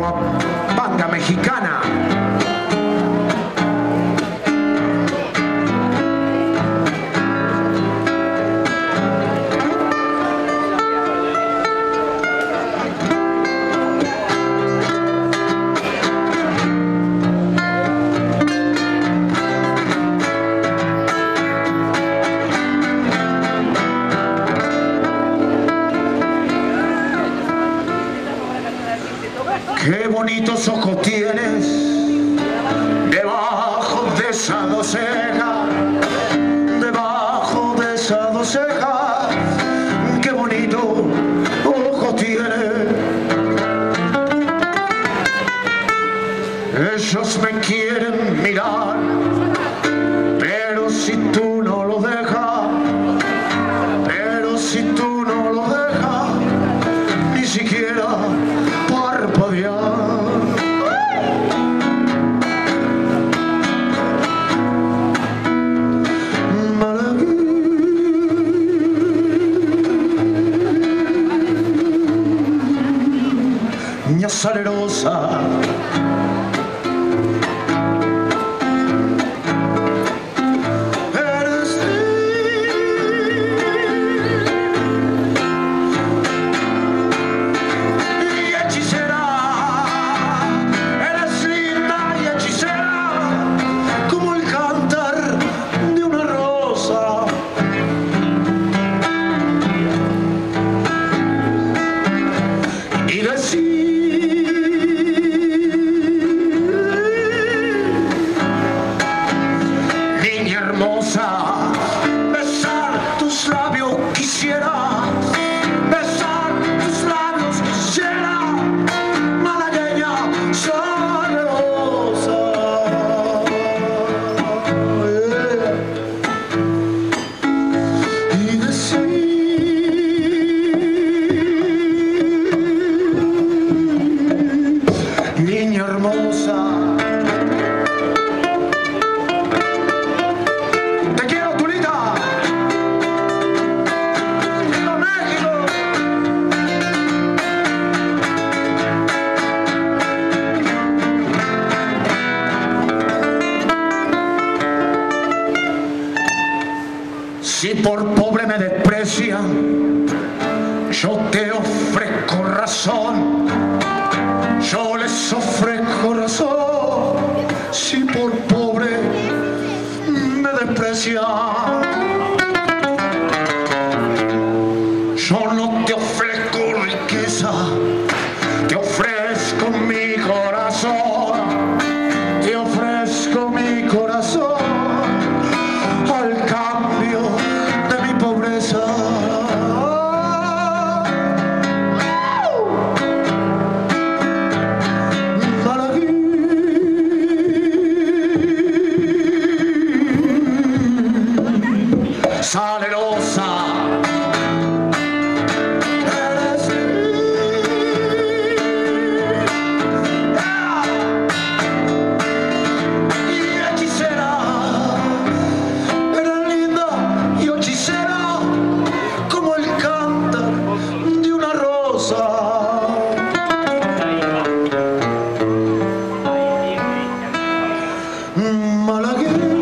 antigua banda mexicana. Qué bonitos ojos tienes debajo de esa dos cejas, debajo de esa dos cejas. Qué bonito ojos tienes. Ellos me quieren mirar, pero si tú no lo dejas, pero si tú no lo dejas, ni siquiera parpadear. Niña salerosa, besar tus labios quisiera, besar tus labios quisiera, malagueña salerosa. Y decir, niña hermosa, si por pobre me desprecian, yo te ofrezco razón, yo les ofrezco razón. Si por pobre me desprecian, yo no te ofrezco riqueza, te ofrezco mi corazón, te ofrezco mi corazón al cambio de mi pobreza. Salerosa, malagueña.